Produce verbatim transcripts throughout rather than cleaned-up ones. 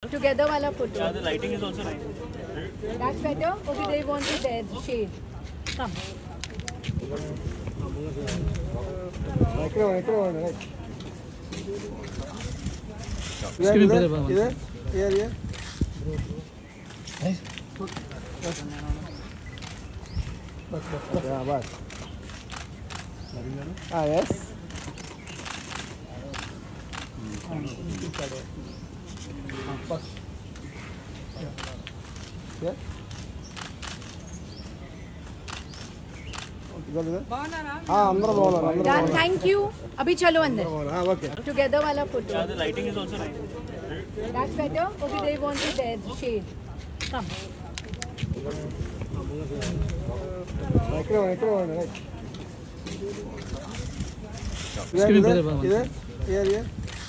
Together wala photo. Yeah, the lighting is also nice. That's better? Okay, they want it there, shade. Come. Here, here, here, here. Yeah, bas. Ah, yes. Yeah. हाँ अंदर बोलो अंदर Done, thank you. अभी चलो अंदर. हाँ okay. Together wala photo. Yeah, the lighting is also nice. That's better? Okay, they want it there, shade. Come. Here, here, here, here.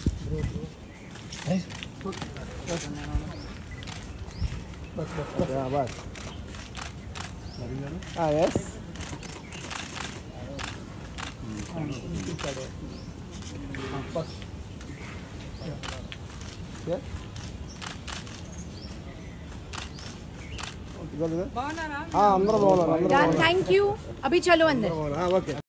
Yeah, bas. Ah, yes. Yeah. हाँ अंदर बोलो अंदर. Done, thank you. अभी चलो अंदर. हाँ okay.